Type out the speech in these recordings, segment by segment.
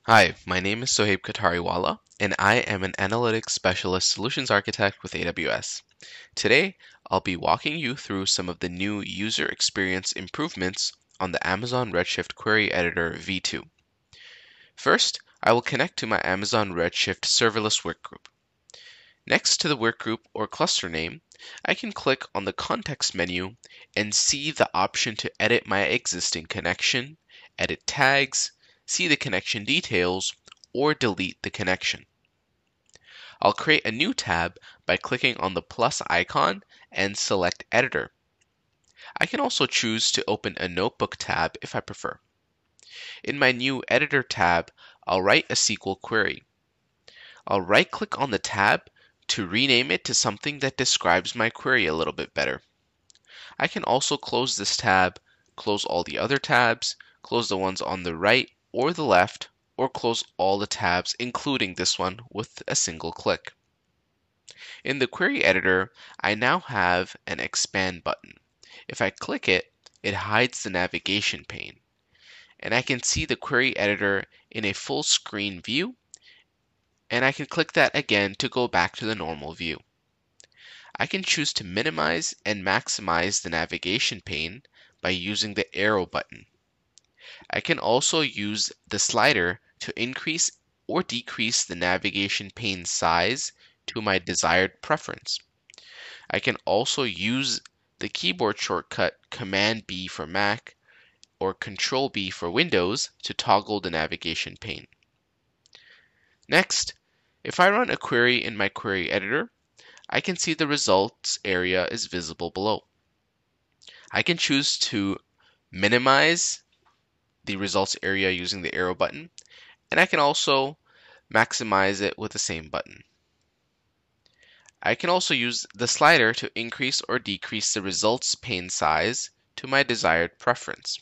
Hi, my name is Sohaib Katariwala, and I am an Analytics Specialist Solutions Architect with AWS. Today, I'll be walking you through some of the new user experience improvements on the Amazon Redshift Query Editor v2. First, I will connect to my Amazon Redshift serverless workgroup. Next to the workgroup or cluster name, I can click on the context menu and see the option to edit my existing connection, edit tags, see the connection details, or delete the connection. I'll create a new tab by clicking on the plus icon and select Editor. I can also choose to open a notebook tab if I prefer. In my new Editor tab, I'll write a SQL query. I'll right-click on the tab to rename it to something that describes my query a little bit better. I can also close this tab, close all the other tabs, close the ones on the right or the left, or close all the tabs, including this one, with a single click. In the query editor, I now have an expand button. If I click it, it hides the navigation pane, and I can see the query editor in a full screen view, and I can click that again to go back to the normal view. I can choose to minimize and maximize the navigation pane by using the arrow button. I can also use the slider to increase or decrease the navigation pane size to my desired preference. I can also use the keyboard shortcut Command B for Mac or Control B for Windows to toggle the navigation pane. Next, if I run a query in my query editor, I can see the results area is visible below. I can choose to minimize the results area using the arrow button, and I can also maximize it with the same button. I can also use the slider to increase or decrease the results pane size to my desired preference.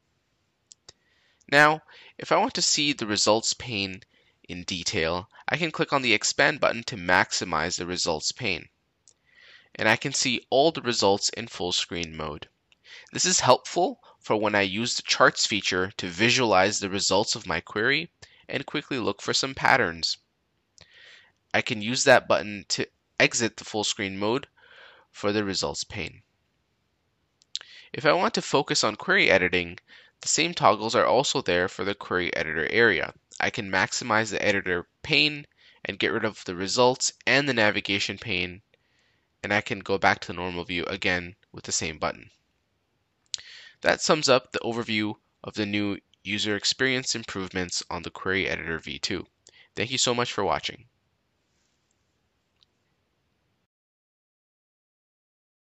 Now, if I want to see the results pane in detail, I can click on the expand button to maximize the results pane. And I can see all the results in full screen mode. This is helpful for when I use the charts feature to visualize the results of my query and quickly look for some patterns. I can use that button to exit the full screen mode for the results pane. If I want to focus on query editing, the same toggles are also there for the query editor area. I can maximize the editor pane and get rid of the results and the navigation pane, and I can go back to the normal view again with the same button. That sums up the overview of the new user experience improvements on the Query Editor v2. Thank you so much for watching.